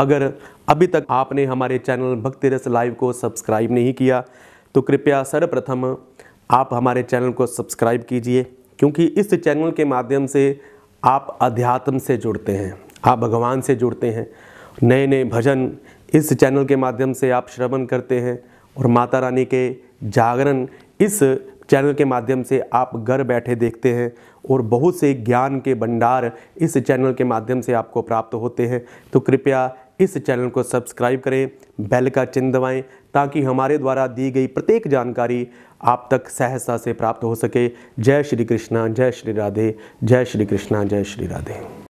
अगर अभी तक आपने हमारे चैनल भक्ति रस लाइव को सब्सक्राइब नहीं किया तो कृपया सर्वप्रथम आप हमारे चैनल को सब्सक्राइब कीजिए, क्योंकि इस चैनल के माध्यम से आप अध्यात्म से जुड़ते हैं, आप भगवान से जुड़ते हैं। नए नए भजन इस चैनल के माध्यम से आप श्रवण करते हैं और माता रानी के जागरण इस चैनल के माध्यम से आप घर बैठे देखते हैं और बहुत से ज्ञान के भंडार इस चैनल के माध्यम से आपको प्राप्त होते हैं। तो कृपया इस चैनल को सब्सक्राइब करें, बेल का चिन्ह दबाएं, ताकि हमारे द्वारा दी गई प्रत्येक जानकारी आप तक सहजता से प्राप्त हो सके। जय श्री कृष्णा, जय श्री राधे, जय श्री कृष्णा, जय श्री राधे।